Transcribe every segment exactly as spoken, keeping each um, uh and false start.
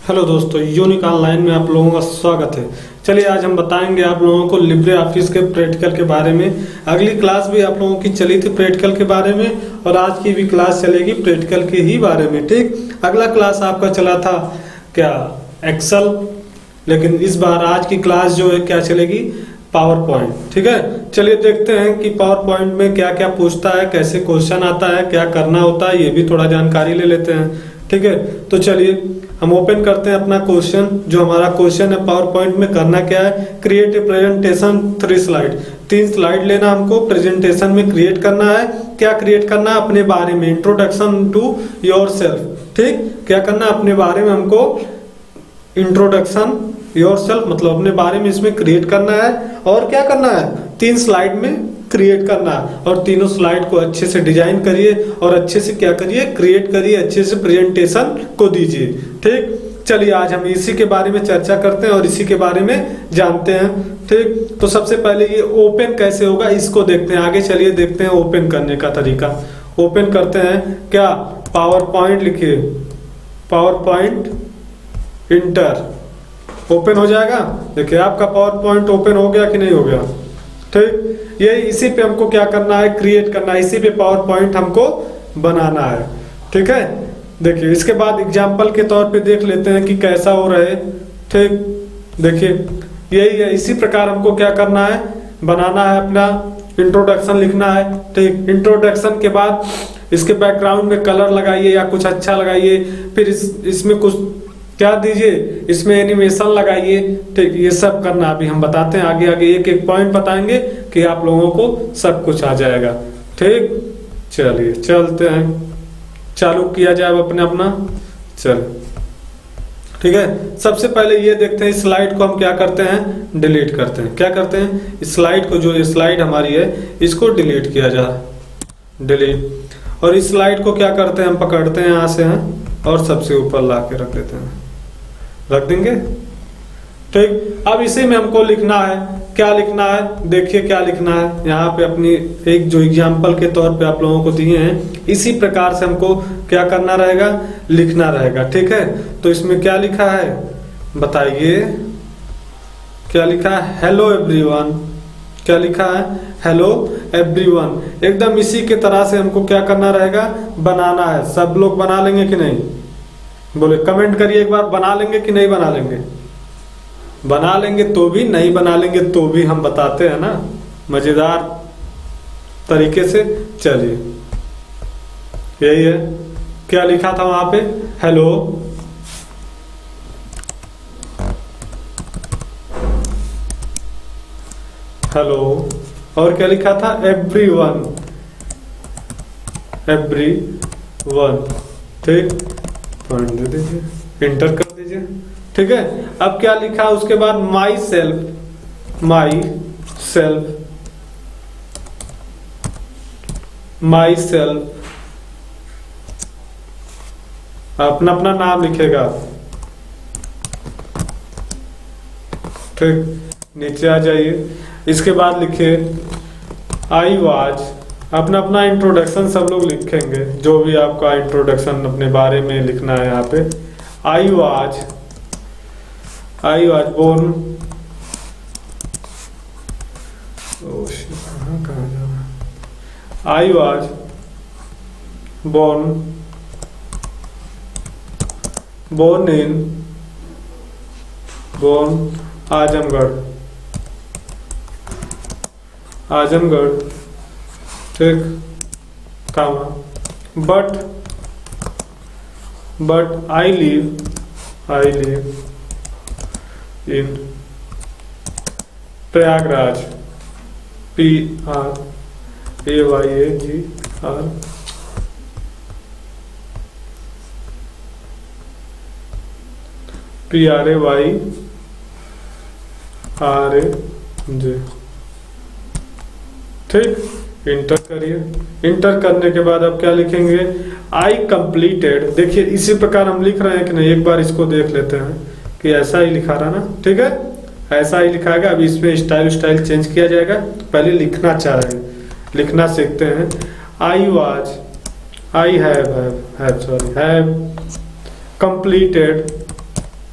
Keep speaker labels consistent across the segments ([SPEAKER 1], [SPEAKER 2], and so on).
[SPEAKER 1] Hello दोस्तों, unique online में आप लोगों का स्वागत है। चलिए आज हम बताएंगे आप लोगों को लिब्रे ऑफिस के प्रैक्टिकल के बारे में। अगली क्लास भी आप लोगों की चली थी प्रैक्टिकल के बारे में और आज की भी क्लास चलेगी प्रैक्टिकल के ही बारे में। ठीक, अगला क्लास आपका चला था क्या एक्सेल, लेकिन इस बार आज की क्लास जो है क्या चलेगी पावर पॉइंट। ठीक है, चलिए देखते हैं कि पावर पॉइंट में क्या क्या पूछता है, कैसे क्वेश्चन आता है, क्या करना होता है, ये भी थोड़ा जानकारी ले लेते हैं। ठीक है, तो चलिए हम ओपन करते हैं अपना क्वेश्चन। जो हमारा क्वेश्चन है पावर पॉइंट में करना क्या है, create a presentation three slide. तीन स्लाइड लेना हमको, प्रेजेंटेशन में क्रिएट करना है। क्या क्रिएट करना है? अपने बारे में, इंट्रोडक्शन टू योरसेल्फ। ठीक, क्या करना है? अपने बारे में हमको इंट्रोडक्शन योरसेल्फ मतलब अपने बारे में इसमें क्रिएट करना है। और क्या करना है? तीन स्लाइड में क्रिएट करना है और तीनों स्लाइड को अच्छे से डिजाइन करिए और अच्छे से क्या करिए, क्रिएट करिए, अच्छे से प्रेजेंटेशन को दीजिए। ठीक, चलिए आज हम इसी के बारे में चर्चा करते हैं और इसी के बारे में जानते हैं। ठीक, तो सबसे पहले ये ओपन कैसे होगा इसको देखते हैं। आगे चलिए देखते हैं ओपन करने का तरीका। ओपन करते हैं क्या, पावर पॉइंट लिखिए, पावर पॉइंट इंटर, ओपन हो जाएगा। देखिए आपका पावर पॉइंट ओपन हो गया कि नहीं हो गया। ठीक, ये इसी पे हमको क्या करना है, क्रिएट करना है, इसी पे पावर पॉइंट हमको बनाना है। ठीक है, देखिए इसके बाद एग्जांपल के तौर पे देख लेते हैं कि कैसा हो रहा है। ठीक, देखिए यही है, इसी प्रकार हमको क्या करना है, बनाना है, अपना इंट्रोडक्शन लिखना है। ठीक, इंट्रोडक्शन के बाद इसके बैकग्राउंड में कलर लगाइए या कुछ अच्छा लगाइए, फिर इस, इसमें कुछ क्या दीजिए, इसमें एनिमेशन लगाइए। ठीक, ये सब करना अभी हम बताते हैं, आगे आगे एक एक पॉइंट बताएंगे कि आप लोगों को सब कुछ आ जाएगा। ठीक, चलिए चलते हैं, चालू किया जाए अपने अपना। चल ठीक है, सबसे पहले ये देखते हैं स्लाइड को हम क्या करते हैं, डिलीट करते हैं। क्या करते हैं, स्लाइड को, जो स्लाइड हमारी है इसको डिलीट किया जाए, डिलीट। और इस स्लाइड को क्या करते हैं, हम पकड़ते हैं यहाँ से हैं और सबसे ऊपर ला के रख देते हैं, रख देंगे। ठीक, अब इसी में हमको लिखना है, क्या लिखना है, देखिए क्या लिखना है यहाँ पे। अपनी एक जो एग्जाम्पल के तौर पे आप लोगों को दिए हैं, इसी प्रकार से हमको क्या करना रहेगा, लिखना रहेगा। ठीक है, तो इसमें क्या लिखा है बताइए, क्या लिखा है, हेलो एवरीवन। क्या लिखा है, हेलो एवरीवन। एकदम इसी के तरह से हमको क्या करना रहेगा, बनाना है। सब लोग बना लेंगे कि नहीं, बोले कमेंट करिए एक बार, बना लेंगे कि नहीं बना लेंगे। बना लेंगे तो भी, नहीं बना लेंगे तो भी हम बताते हैं ना, मजेदार तरीके से। चलिए यही है, क्या लिखा था वहां पे, हेलो हेलो, और क्या लिखा था, एवरीवन, एवरीवन। ठीक, पॉइंट दे दीजिए, इंटर कर दीजिए। ठीक है, अब क्या लिखा उसके बाद, myself, myself, myself, अपना अपना नाम लिखेगा। ठीक, नीचे आ जाइए, इसके बाद लिखिए आई वाज, अपना अपना इंट्रोडक्शन सब लोग लिखेंगे, जो भी आपका इंट्रोडक्शन अपने बारे में लिखना है यहाँ पे। I was, I was born, कहाँ जा रहा है, I was born, born in, born Azamgarh, Azamgarh. ठीक, comma, but but I live, I live in Prayagraj, P R A Y A G R, P R A Y R A J. ठीक, enter करिए। Inter करने के बाद अब क्या लिखेंगे, आई कंप्लीटेड। देखिए इसी प्रकार हम लिख रहे हैं कि नहीं, एक बार इसको देख लेते हैं कि ऐसा ही लिखा रहा ना। ठीक है, ऐसा ही लिखाएगा। अब इसमें स्टाइल स्टाइल चेंज किया जाएगा, पहले लिखना चाह रहे हैं, लिखना सीखते हैं। I was, I have have have sorry have completed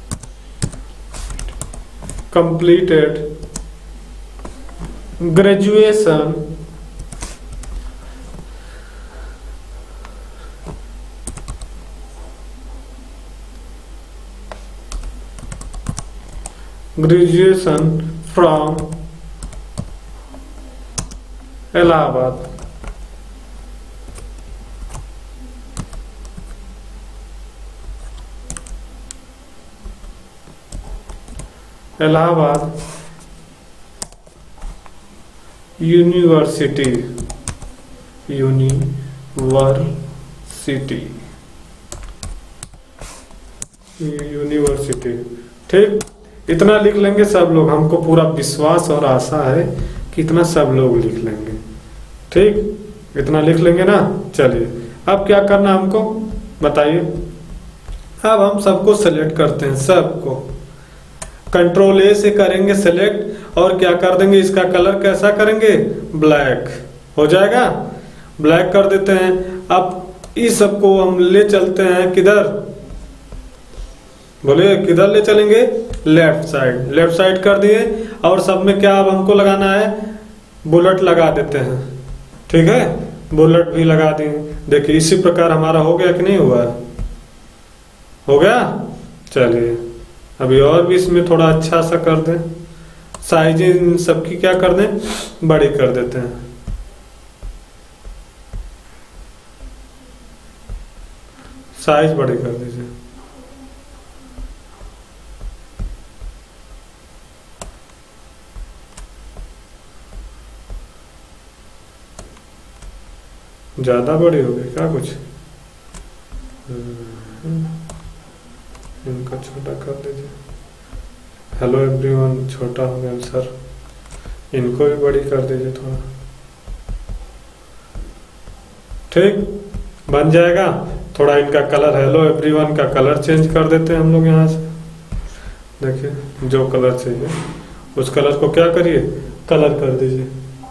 [SPEAKER 1] completed graduation graduation from Allahabad. Allahabad university university university ठीक, इतना लिख लेंगे सब लोग। हमको पूरा विश्वास और आशा है कि इतना सब लोग लिख लेंगे। ठीक, इतना लिख लेंगे ना। चलिए अब क्या करना हमको बताइए। अब हम सबको सेलेक्ट करते हैं, सबको कंट्रोल ए से करेंगे सेलेक्ट और क्या कर देंगे, इसका कलर कैसा करेंगे, ब्लैक हो जाएगा। ब्लैक कर देते हैं। अब इस सबको हम ले चलते हैं किधर, बोले किधर ले चलेंगे, लेफ्ट साइड। लेफ्ट साइड कर दिए और सब में क्या अब हमको लगाना है, बुलेट लगा देते हैं। ठीक है, बुलेट भी लगा दिए। देखिए इसी प्रकार हमारा हो गया कि नहीं हुआ, हो गया। चलिए अभी और भी इसमें थोड़ा अच्छा सा कर दें, साइज इन सबकी क्या कर दें, बड़ी कर देते हैं। साइज बड़ी कर दीजिए। ज्यादा बड़ी हो गई क्या कुछ, इनका छोटा कर दीजिए। हेलो एवरीवन, छोटा हो गया सर, इनको भी बड़ी कर दीजिए थोड़ा। ठीक, बन जाएगा। थोड़ा इनका कलर, हेलो एवरीवन का कलर चेंज कर देते हैं हम लोग यहाँ से। देखिए जो कलर चाहिए उस कलर को क्या करिए, कलर कर दीजिए।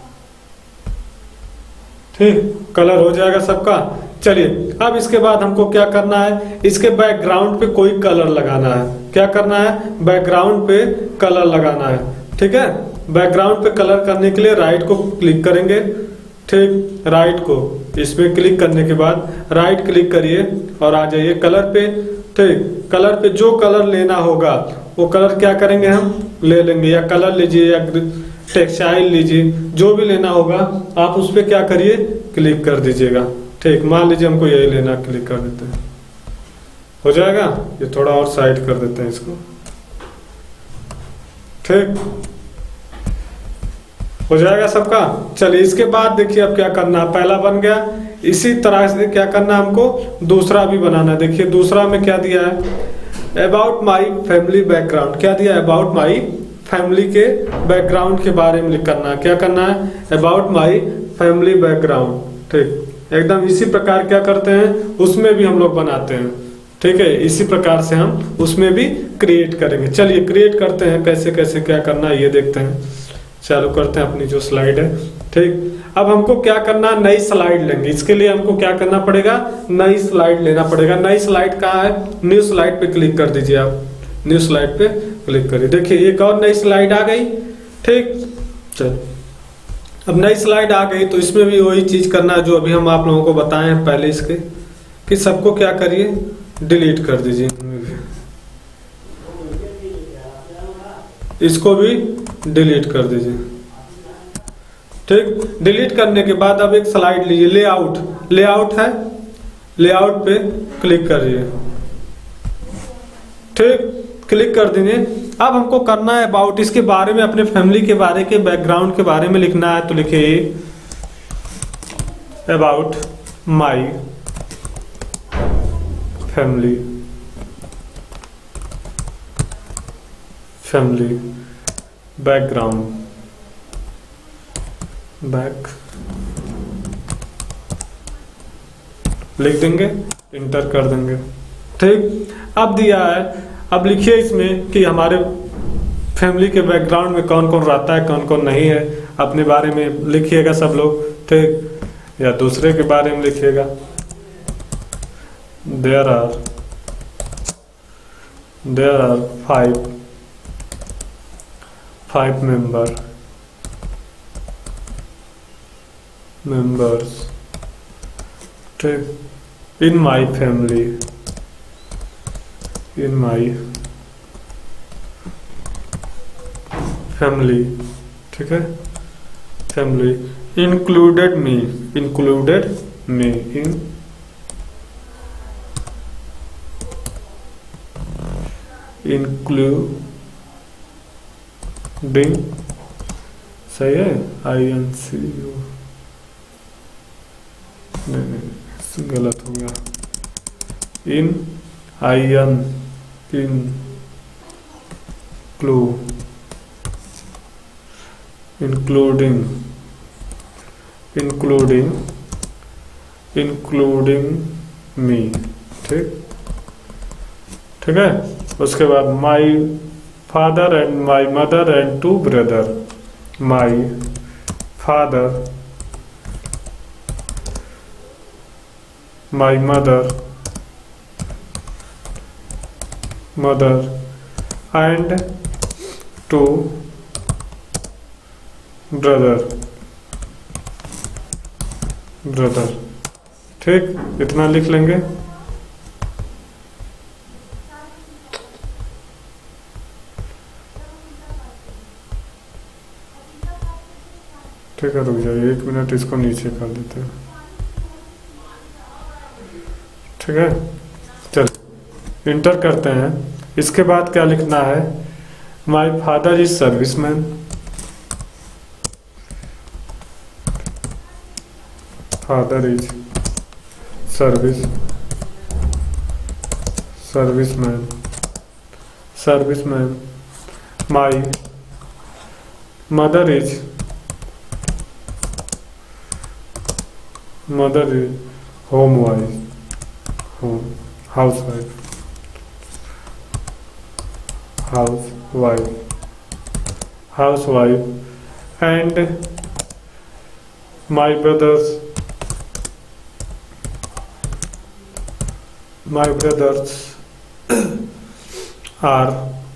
[SPEAKER 1] ठीक, कलर हो जाएगा सबका। चलिए अब इसके बाद हमको क्या करना है, इसके बैकग्राउंड पे कोई कलर लगाना है। क्या करना है, बैकग्राउंड पे कलर लगाना है। ठीक है, बैकग्राउंड पे कलर करने के लिए राइट को क्लिक करेंगे। ठीक, राइट को इसमें क्लिक करने के बाद राइट क्लिक करिए और आ जाइए कलर पे। ठीक, कलर पे जो कलर लेना होगा वो कलर क्या करेंगे, हम ले लेंगे। या कलर लीजिए या टेक्सटाइल लीजिए, जो भी लेना होगा आप उस पर क्या करिए, क्लिक कर दीजिएगा। ठीक, मान लीजिए हमको यही लेना, क्लिक कर देते हैं, हो जाएगा। ये थोड़ा और साइड कर देते हैं इसको। ठीक, हो जाएगा सबका। चलिए इसके बाद देखिए अब क्या करना, पहला बन गया। इसी तरह से क्या करना हमको, दूसरा भी बनाना। देखिए दूसरा में क्या दिया है, अबाउट माई फैमिली बैकग्राउंड। क्या दिया है, अबाउट माई फैमिली के बैकग्राउंड के बारे में करना है। क्या करना है, अबाउट माई फैमिली बैकग्राउंड। ठीक, एकदम इसी प्रकार क्या करते हैं उसमें भी हम लोग बनाते हैं। ठीक है, इसी प्रकार से हम उसमें भी क्रिएट करेंगे। चलिए क्रिएट करते हैं, कैसे कैसे क्या करना है ये देखते हैं। चालू करते हैं अपनी जो स्लाइड है। ठीक, अब हमको क्या करना, नई स्लाइड लेंगे। इसके लिए हमको क्या करना पड़ेगा, नई स्लाइड लेना पड़ेगा। नई स्लाइड कहाँ है, न्यू स्लाइड पे क्लिक कर दीजिए आप। न्यू स्लाइड पे क्लिक करिए, देखिए एक और नई स्लाइड आ गई। ठीक, चल अब नई स्लाइड आ गई तो इसमें भी वही चीज करना है जो अभी हम आप लोगों को बताए हैं पहले इसके, कि सबको क्या करिए, डिलीट कर दीजिए। इसको भी डिलीट कर दीजिए। ठीक, डिलीट करने के बाद अब एक स्लाइड लीजिए, लेआउट। लेआउट है, लेआउट पे क्लिक करिए। ठीक, क्लिक कर देंगे। अब हमको करना है अबाउट, इसके बारे में, अपने फैमिली के बारे के बैकग्राउंड के बारे में लिखना है। तो लिखिए about my family, family background, back लिख देंगे, इंटर कर देंगे। ठीक, अब दिया है, अब लिखिए इसमें कि हमारे फैमिली के बैकग्राउंड में कौन कौन रहता है, कौन कौन नहीं है। अपने बारे में लिखिएगा सब लोग। ठीक, या दूसरे के बारे में लिखिएगा। There are there are five five member members, ठीक। In my family, in my family, ठीक है, family. Included me, included me, in including, सही है, आई एन सी यू, नहीं नहीं गलत हो गया, in I N, in clue, including, including, including me, ठीक, ठीक है। उसके बाद my father and my mother and two brother, my father, my mother, mother and two brother, brother, ठीक, इतना लिख लेंगे। ठीक है, रुक जाइए एक मिनट, इसको नीचे कर देते हैं, ठीक है। चल इंटर करते हैं। इसके बाद क्या लिखना है, my father is serviceman, father is service, serviceman, serviceman. My mother is, mother is home wife, home house wife, house wife, house wife. And my brothers, my brothers are,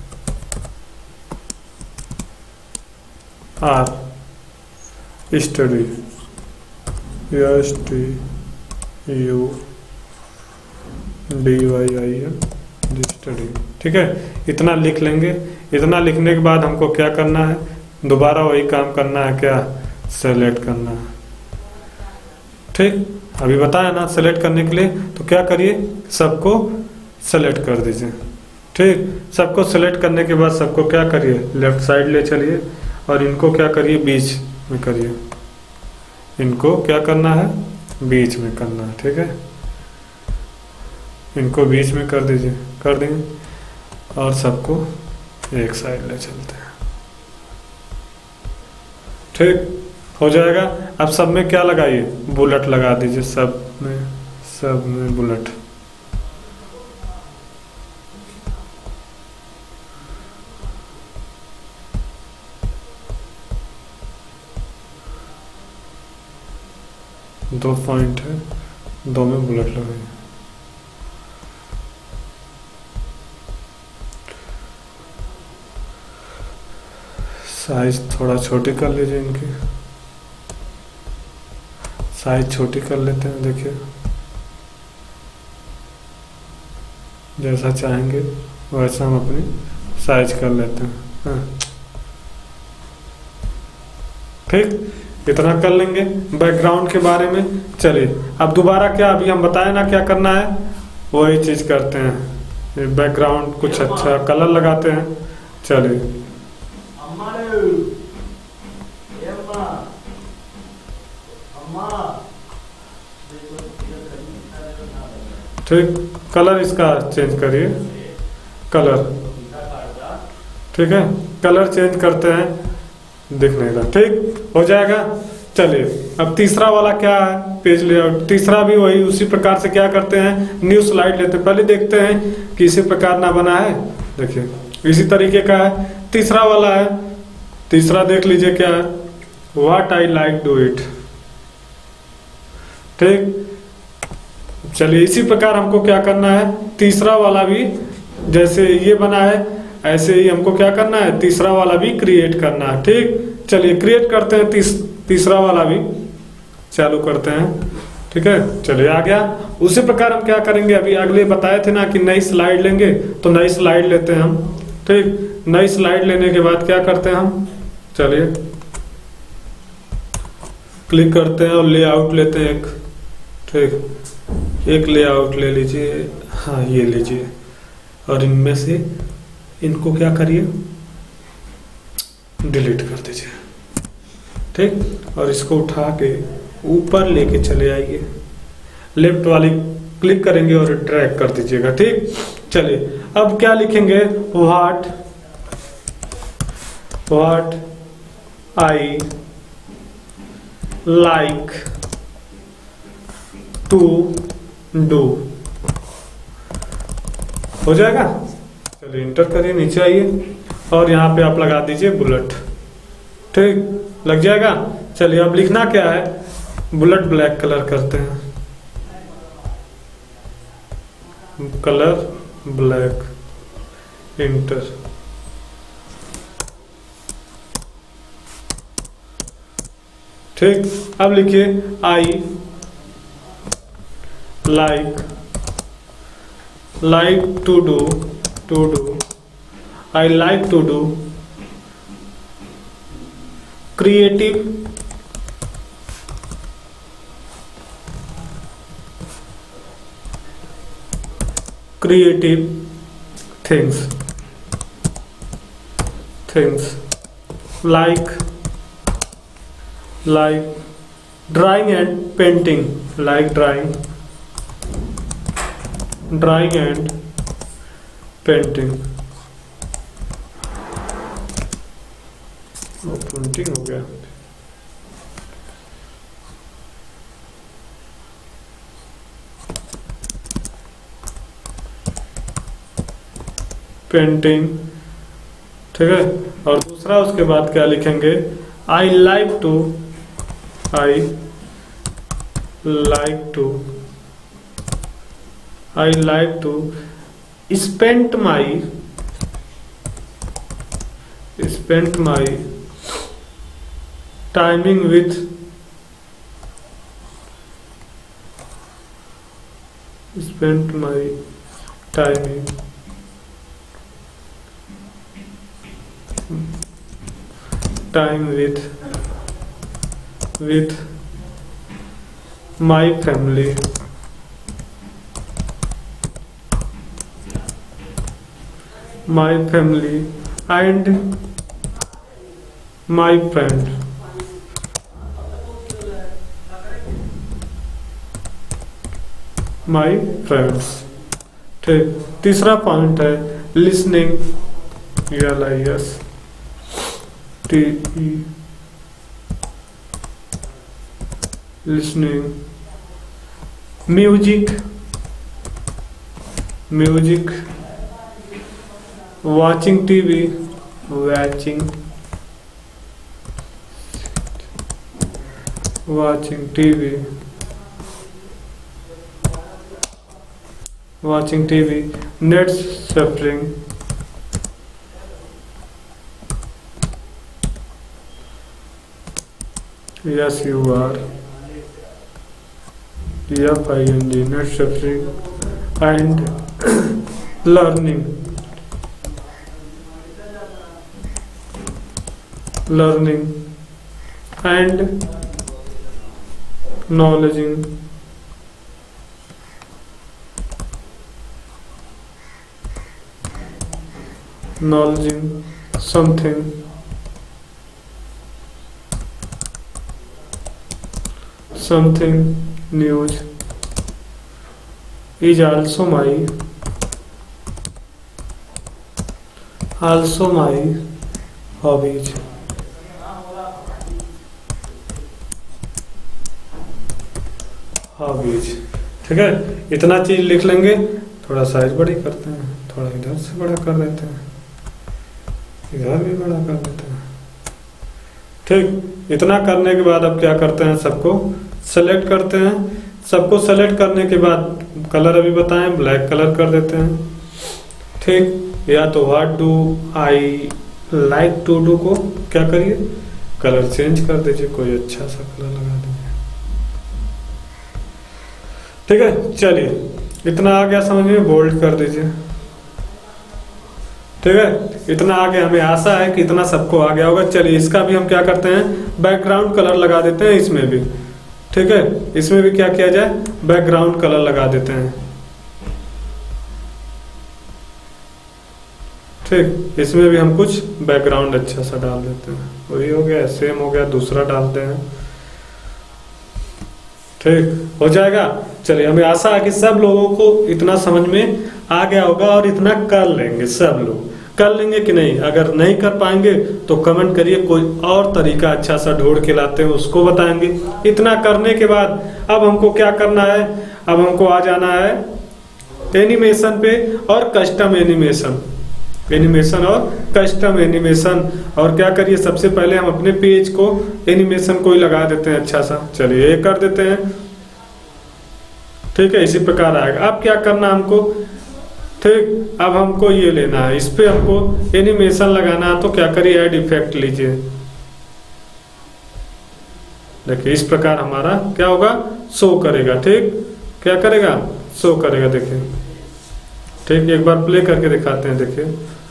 [SPEAKER 1] are study, S T U D Y I N, study, ठीक है। इतना लिख लेंगे। इतना लिखने के बाद हमको क्या करना है, दोबारा वही काम करना है, क्या, सेलेक्ट करना है, ठीक। अभी बताया ना सेलेक्ट करने के लिए, तो क्या करिए, सबको सेलेक्ट कर दीजिए, ठीक। सबको सेलेक्ट करने के बाद सबको क्या करिए, लेफ्ट साइड ले चलिए और इनको क्या करिए, बीच में करिए, इनको क्या करना है, बीच में करना है, ठीक है। इनको बीच में कर दीजिए, कर देंगे और सबको एक साइड ले चलते हैं, ठीक हो जाएगा। अब सब में क्या लगाइए, बुलेट लगा दीजिए, सब में, सब में बुलेट, दो पॉइंट है, दो में बुलेट लगाइए। साइज थोड़ा छोटी कर लीजिए, इनकी साइज छोटी कर लेते हैं, देखिए जैसा चाहेंगे वैसा हम अपनी साइज कर लेते हैं, हाँ। ठीक, इतना कर लेंगे बैकग्राउंड के बारे में। चलिए अब दोबारा क्या, अभी हम बताए ना क्या करना है, वही चीज करते हैं, बैकग्राउंड कुछ अच्छा कलर लगाते हैं। चलिए ठीक, कलर इसका चेंज करिए, कलर, ठीक है, कलर चेंज करते हैं दिखने का, ठीक हो जाएगा। चलिए अब तीसरा वाला क्या है, पेज लेआउट। तीसरा भी वही उसी प्रकार से क्या करते हैं, न्यू स्लाइड लेते हैं। पहले देखते हैं कि इसी प्रकार ना बना है, देखिए इसी तरीके का है। तीसरा वाला है, तीसरा देख लीजिए क्या है, what I like do it, ठीक। चलिए इसी प्रकार हमको क्या करना है, तीसरा वाला भी जैसे ये बना है ऐसे ही हमको क्या करना है, तीसरा वाला भी क्रिएट करना है। ठीक, चलिए क्रिएट करते हैं तीस, तीसरा वाला भी चालू करते हैं। ठीक है, चलिए आ गया। उसी प्रकार हम क्या करेंगे, अभी अगले बताए थे ना कि नई स्लाइड लेंगे, तो नई स्लाइड लेते हैं हम। ठीक, नई स्लाइड लेने के बाद क्या करते हैं हम, चलिए क्लिक करते हैं और लेआउट लेते हैं एक। ठीक, एक लेआउट ले लीजिए, हाँ ये लीजिए, और इनमें से इनको क्या करिए, डिलीट कर दीजिए। ठीक, और इसको उठा के ऊपर लेके चले आइए, लेफ्ट वाली क्लिक करेंगे और ड्रैग कर दीजिएगा। ठीक, चलिए अब क्या लिखेंगे, what what I like to do, हो जाएगा। चलिए इंटर करिए, नीचे आइए और यहाँ पे आप लगा दीजिए बुलेट। ठीक, लग जाएगा। चलिए अब लिखना क्या है, बुलेट ब्लैक कलर करते हैं, कलर ब्लैक, इंटर। ठीक, अब लिखिए I like like to do to do I like to do creative creative things things like like drawing and painting, like drawing drawing and painting। Painting हो गया। Painting, ठीक है। और दूसरा उसके बाद क्या लिखेंगे, I like to I like to I like to spend my spend my timing with spend my timing time with with my family my family and my friend my friends। ठीक, तीसरा पॉइंट है listening, L I S T E, listening, music music watching T V watching watching T V watching T V net surfing yes you are F I N G net surfing and learning learning and knowledging knowledging something something news is also my also my hobbies। Hobbies, ठीक है। इतना चीज लिख लेंगे, थोड़ा size बड़ी करते हैं, थोड़ा इधर से बड़ा कर देते हैं, इधर भी बड़ा कर देते हैं। ठीक, इतना करने के बाद अब क्या करते हैं, सबको सेलेक्ट करते हैं। सबको सेलेक्ट करने के बाद कलर अभी बताएं, ब्लैक कलर कर देते हैं। ठीक, या तो what do I like to do को क्या करिए, कलर चेंज कर दीजिए, कोई अच्छा सा कलर लगा दीजिए। ठीक है, चलिए इतना आ गया समझ में, बोल्ड कर दीजिए। ठीक है, इतना आगे हमें आशा है कि इतना सबको आ गया होगा। चलिए इसका भी हम क्या करते हैं, बैकग्राउंड कलर लगा देते हैं इसमें भी। ठीक है, इसमें भी क्या किया जाए, बैकग्राउंड कलर लगा देते हैं। ठीक, इसमें भी हम कुछ बैकग्राउंड अच्छा सा डाल देते हैं। वही हो गया, सेम हो गया, दूसरा डालते हैं। ठीक हो जाएगा। चलिए हमें आशा है कि सब लोगों को इतना समझ में आ गया होगा और इतना कर लेंगे, सब लोग कर लेंगे कि नहीं। अगर नहीं कर पाएंगे तो कमेंट करिए, कोई और तरीका अच्छा सा ढूंढ के लाते हैं उसको बताएंगे। इतना करने के बाद अब हमको क्या करना है, अब हमको आ जाना है एनिमेशन पे और कस्टम एनिमेशन, एनिमेशन और कस्टम एनिमेशन। और क्या करिए, सबसे पहले हम अपने पेज को एनिमेशन को ही लगा देते हैं अच्छा सा। चलिए ये कर देते हैं। ठीक है, इसी प्रकार आएगा। अब क्या करना हमको, ठीक, अब हमको ये लेना है, इस पे हमको एनिमेशन लगाना है। तो क्या करिए, ऐड इफेक्ट लीजिए। देखिए इस प्रकार हमारा क्या होगा, शो करेगा। ठीक, क्या करेगा, शो करेगा। देखिए ठीक, एक बार प्ले करके दिखाते हैं। देखिए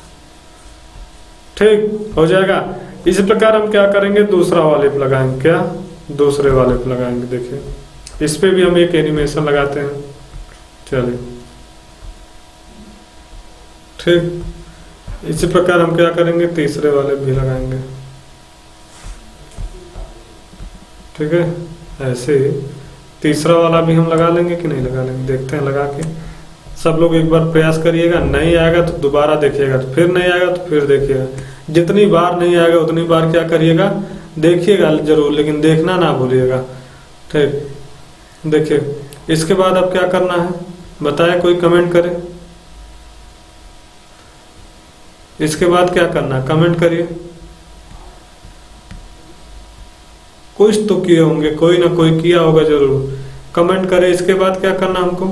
[SPEAKER 1] ठीक हो जाएगा। इसी प्रकार हम क्या करेंगे, दूसरा वाले पे लगाएंगे, क्या दूसरे वाले पे लगाएंगे। देखिए इस पे भी हम एक एनिमेशन लगाते हैं। चलिए ठीक, इसी प्रकार हम क्या करेंगे, तीसरे वाले भी लगाएंगे। ठीक है, ऐसे तीसरा वाला भी हम लगा लेंगे कि नहीं लगा लेंगे, देखते हैं लगा के। सब लोग एक बार प्रयास करिएगा, नहीं आएगा तो दोबारा देखिएगा, तो फिर नहीं आएगा तो फिर देखिएगा। जितनी बार नहीं आएगा उतनी बार क्या करिएगा, देखिएगा जरूर, लेकिन देखना ना भूलिएगा। ठीक, देखिए इसके बाद अब क्या करना है बताए, कोई कमेंट करे। इसके बाद क्या करना है, कमेंट करिए। कुछ तो किए होंगे, कोई ना कोई किया होगा जरूर, कमेंट करे। इसके बाद क्या करना हमको,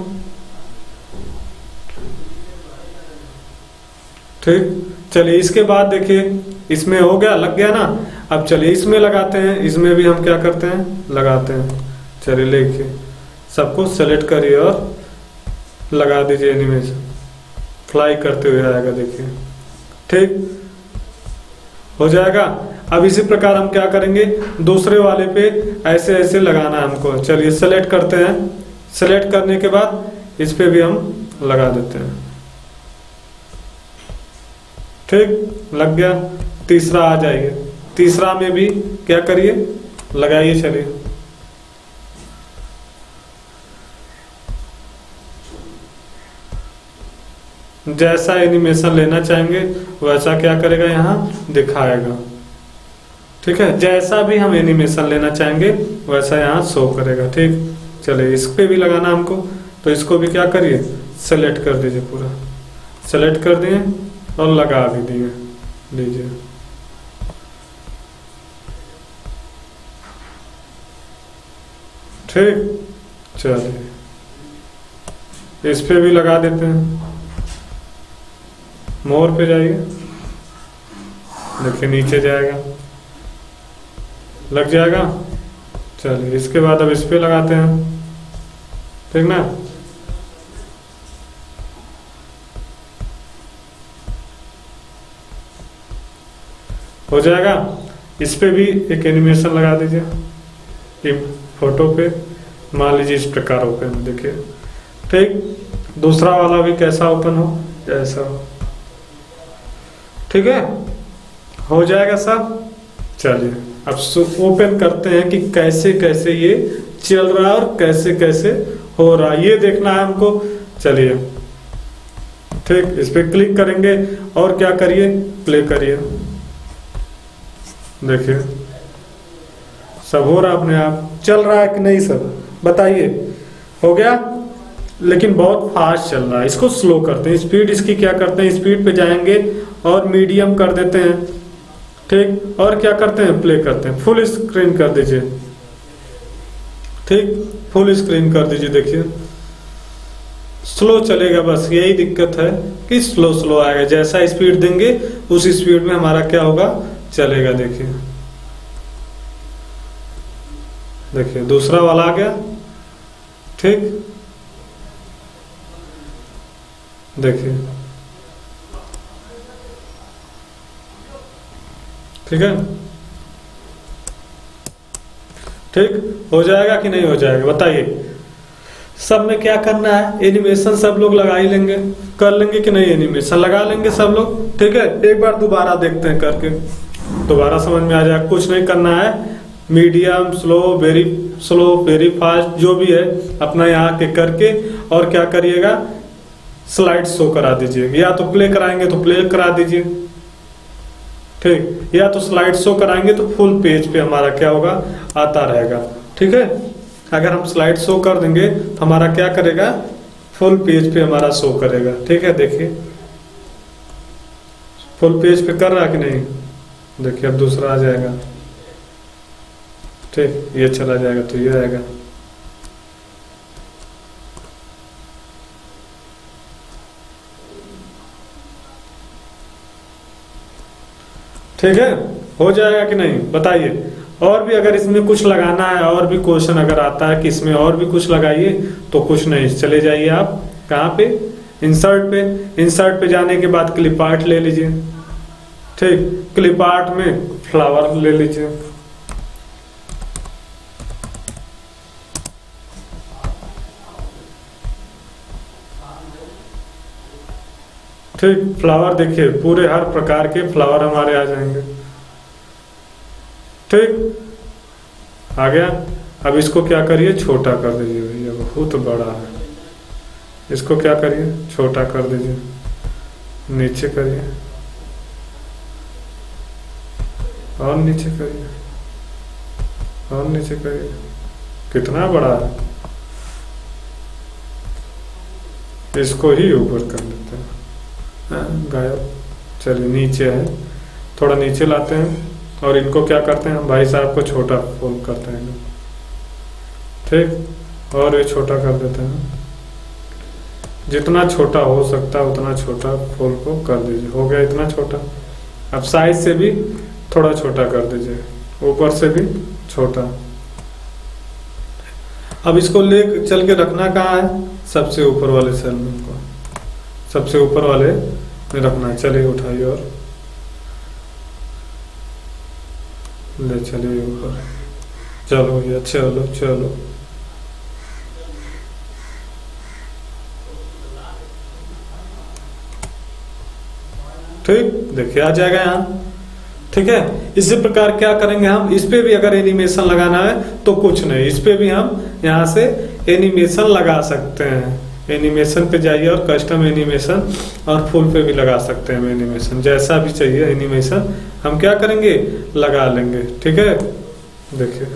[SPEAKER 1] ठीक। चलिए इसके बाद देखिए इसमें हो गया, लग गया ना। अब चलिए इसमें लगाते हैं, इसमें भी हम क्या करते हैं, लगाते हैं। चलिए लेके सबको सेलेक्ट करिए और लगा दीजिए एनिमेशन, फ्लाई करते हुए आएगा। देखिए ठीक हो जाएगा। अब इसी प्रकार हम क्या करेंगे, दूसरे वाले पे ऐसे ऐसे लगाना है हमको। चलिए सेलेक्ट करते हैं, सेलेक्ट करने के बाद इस पे भी हम लगा देते हैं। ठीक, लग गया। तीसरा आ जाइए, तीसरा में भी क्या करिए, लगाइए। चलिए जैसा एनिमेशन लेना चाहेंगे वैसा क्या करेगा, यहाँ दिखाएगा। ठीक है, जैसा भी हम एनिमेशन लेना चाहेंगे वैसा यहाँ शो करेगा। ठीक, चलिए इस पे भी लगाना हमको, तो इसको भी क्या करिए, सेलेक्ट कर दीजिए, पूरा सेलेक्ट कर दिए और लगा भी दिए। लीजिए ठीक, चलिए इस पे भी लगा देते हैं। मोर पे जाइए, देखिए नीचे जाएगा, लग जाएगा। चलिए इसके बाद अब इस पे लगाते हैं, ठीक ना। हो जाएगा। इस पे भी एक एनिमेशन लगा दीजिए फोटो पे, मान लीजिए इस प्रकार ओपन, देखिए ठीक। दूसरा वाला भी कैसा ओपन हो, ऐसा हो। ठीक है, हो जाएगा सब। चलिए अब ओपन करते हैं कि कैसे कैसे ये चल रहा है और कैसे कैसे हो रहा है, ये देखना है हमको। चलिए ठीक, इस पे क्लिक करेंगे और क्या करिए, प्ले करिए। देखिए सब हो रहा अपने आप, चल रहा है कि नहीं सब बताइए, हो गया। लेकिन बहुत फास्ट चल रहा है, इसको स्लो करते हैं। स्पीड इसकी क्या करते हैं, स्पीड पे जाएंगे और मीडियम कर देते हैं। ठीक, और क्या करते हैं, प्ले करते हैं। फुल स्क्रीन कर दीजिए, ठीक, फुल स्क्रीन कर दीजिए। देखिए स्लो चलेगा, बस यही दिक्कत है कि स्लो स्लो आएगा। जैसा स्पीड देंगे उस स्पीड में हमारा क्या होगा, चलेगा। देखिए देखिए दूसरा वाला आ गया। ठीक, देखिए ठीक है, ठीक हो जाएगा कि नहीं हो जाएगा बताइए। सब में क्या करना है, एनिमेशन सब लोग लगा ही लेंगे, कर लेंगे कि नहीं, एनिमेशन लगा लेंगे सब लोग। ठीक है, एक बार दोबारा देखते हैं करके, दोबारा समझ में आ जाएगा। कुछ नहीं करना है, medium slow, very slow, very fast, जो भी है अपना यहाँ के करके और क्या करिएगा, स्लाइड शो करा दीजिए। या तो प्ले कराएंगे तो प्ले करा दीजिए, ठीक, या तो स्लाइड शो कराएंगे तो फुल पेज पे हमारा क्या होगा, आता रहेगा। ठीक है, अगर हम स्लाइड शो कर देंगे तो हमारा क्या करेगा, फुल पेज पे हमारा शो करेगा। ठीक है, देखिए फुल पेज पे कर रहा कि नहीं, देखिए अब दूसरा आ जाएगा। ठीक, ये चला जाएगा तो ये आएगा। ठीक है, हो जाएगा कि नहीं बताइए। और भी अगर इसमें कुछ लगाना है, और भी क्वेश्चन अगर आता है कि इसमें और भी कुछ लगाइए, तो कुछ नहीं, चले जाइए आप कहाँ पे, इंसर्ट पे। इंसर्ट पे जाने के बाद क्लिप आर्ट ले लीजिए। ठीक, क्लिप आर्ट में फ्लावर ले लीजिए। ठीक, फ्लावर देखिए पूरे हर प्रकार के फ्लावर हमारे आ जाएंगे। ठीक, आ गया। अब इसको क्या करिए, छोटा कर दीजिए भैया, बहुत बड़ा है। इसको क्या करिए, छोटा कर दीजिए, नीचे करिए और नीचे करिए और नीचे करिए। कितना बड़ा है, इसको ही ऊपर कर देते हैं, गायब। चलिए नीचे है, थोड़ा नीचे लाते हैं और इनको क्या करते हैं, भाई साहब को छोटा फोल्ड करते हैं। ठीक, और ये छोटा कर देते हैं, जितना छोटा हो सकता है उतना छोटा फोल्ड को कर दीजिए। हो गया इतना छोटा। अब साइज से भी थोड़ा छोटा कर दीजिए, ऊपर से भी छोटा। अब इसको ले चल के रखना कहाँ है, सबसे ऊपर वाले सेल में, को सबसे ऊपर वाले में रखना है। चलिए उठाइए और ले चलिए ऊपर। चलो ये चलो चलो ठीक, देखिए आ जाएगा यहाँ। ठीक है, इसी प्रकार क्या करेंगे हम, इस पे भी अगर एनिमेशन लगाना है तो कुछ नहीं, इस पे भी हम यहाँ से एनिमेशन लगा सकते हैं। एनिमेशन पे जाइए और कस्टम एनिमेशन, और फुल पे भी लगा सकते हैं एनिमेशन, जैसा भी चाहिए एनिमेशन हम क्या करेंगे, लगा लेंगे। ठीक है, देखिए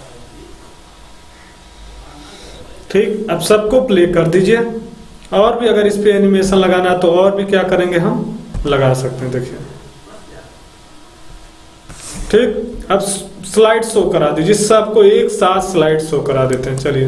[SPEAKER 1] ठीक। अब सबको प्ले कर दीजिए। और भी अगर इस पे एनिमेशन लगाना है तो और भी क्या करेंगे, हम लगा सकते हैं। देखिए ठीक, अब स्लाइड शो करा दीजिए, सबको एक साथ स्लाइड शो करा देते हैं। चलिए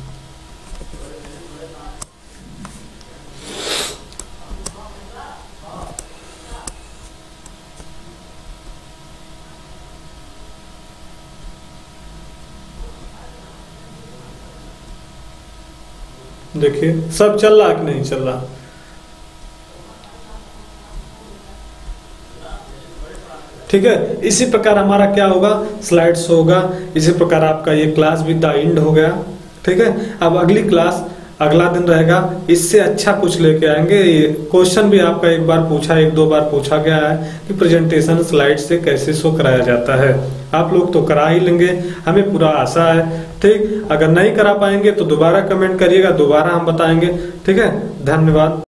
[SPEAKER 1] देखिए सब चल रहा कि नहीं चल रहा। ठीक है, इसी प्रकार हमारा क्या होगा, स्लाइड शो होगा। इसी प्रकार आपका ये क्लास भी द एंड हो गया। ठीक है, अब अगली क्लास अगला दिन रहेगा, इससे अच्छा कुछ लेके आएंगे। ये क्वेश्चन भी आपका एक बार पूछा, एक दो बार पूछा गया है कि प्रेजेंटेशन स्लाइड से कैसे शो कराया जाता है। आप लोग तो करा ही लेंगे, हमें पूरा आशा है। ठीक, अगर नहीं करा पाएंगे तो दोबारा कमेंट करिएगा, दोबारा हम बताएंगे। ठीक है, धन्यवाद।